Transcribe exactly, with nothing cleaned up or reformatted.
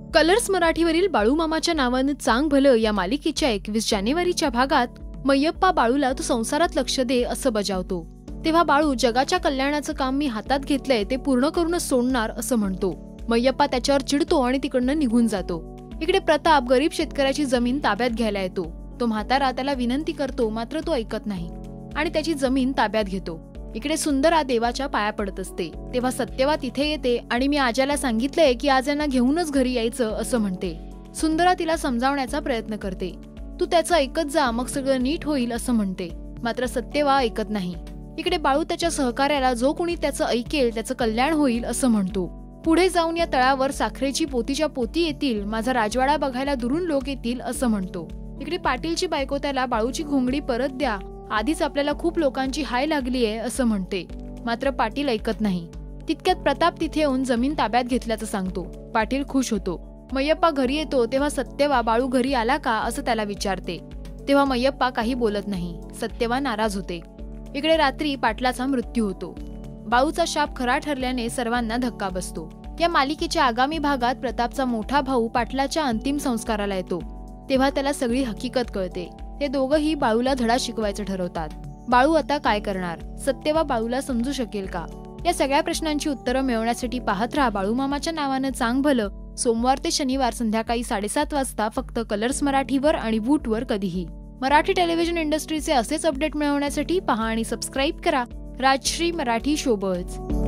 Colours मराठीवरील बाळूमामाच्या नावानं चांग भलं या मालिकेच्या एकवीस जानेवारीच्या भागात मय्यप्पा बाळूला तू संसारात लक्ष दे असं बजावतो, तेव्हा बाळू जगाच्या कल्याणाचं काम मी हातात घेतलंय ते पूर्ण करूनच सोडणार असं म्हणतो. मय्यप्पा त्याच्यावर चिडतो आणि तिकडनं निघून जातो. इकडे प्रताप गरीब शेतकऱ्याची जमीन ताब्यात घ्यायला येतो. तो म्हातारा त्याला विनंती करतो, मात्र तो ऐकत नाही आणि त्याची जमीन ताब्यात घेतो. इकडे सुंदरा देवाच्या पाया पडत असते, तेव्हा सत्यवा तिथे येते आणि मी आज्याला सांगितलंय की आज यांना घेऊनच घरी यायचं असं म्हणते. सुंदरा तिला समजावण्याचा प्रयत्न करते. तू त्याचं ऐकत जा, मग सगळं नीट होईल असं म्हणते, मात्र सत्यवा ऐकत नाही. इकडे बाळू त्याच्या सहकार्याला जो कोणी त्याचं ऐकेल त्याचं कल्याण होईल असं म्हणतो. पुढे जाऊन या तळावर साखरेची पोतीच्या पोती येतील, माझा राजवाडा बघायला दुरून लोक येतील असं म्हणतो. इकडे पाटीलची बायको त्याला बाळूची घोंगडी परत द्या, आधीच आपल्याला खूप लोकांची हाय लागलीये असं म्हणते, मात्र पाटील ऐकत नाही. तितक्यात प्रताप तिथे येऊन जमीन ताब्यात घेतल्याचं सांगतो. पाटील खुश होतो. मय्यप्पा घरी येतो तेव्हा सत्यवा बाळू घरी आला का असं त्याला विचारते, तेव्हा मय्यप्पा काही बोलत नाही. सत्यवा नाराज होते. इकडे रात्री पाटलाचा मृत्यू होतो. बाळूचा शाप खरा ठरल्याने सर्वांना धक्का बसतो. या मालिकेच्या आगामी भागात प्रतापचा मोठा भाऊ पाटलाच्या अंतिम संस्काराला येतो, तेव्हा त्याला सगळी हकीकत कळते. ते दोघंही बाळूला धडा शिकवायचं ठरवतात. बाळू आता काय करणार? सत्यवा बाळूला समजू शकेल का? या सगळ्या प्रश्नांची उत्तरं मिळवण्यासाठी पाहत राहा बाळूमामाच्या नावानं चांग भलं, सोमवार ते शनिवार संध्याकाळी साडेसात वाजता फक्त कलर्स मराठीवर आणि वूटवर कधीही. मराठी टेलिव्हिजन इंडस्ट्रीचे असेच अपडेट मिळवण्यासाठी पहा आणि सबस्क्राईब करा राजश्री मराठी शोबज.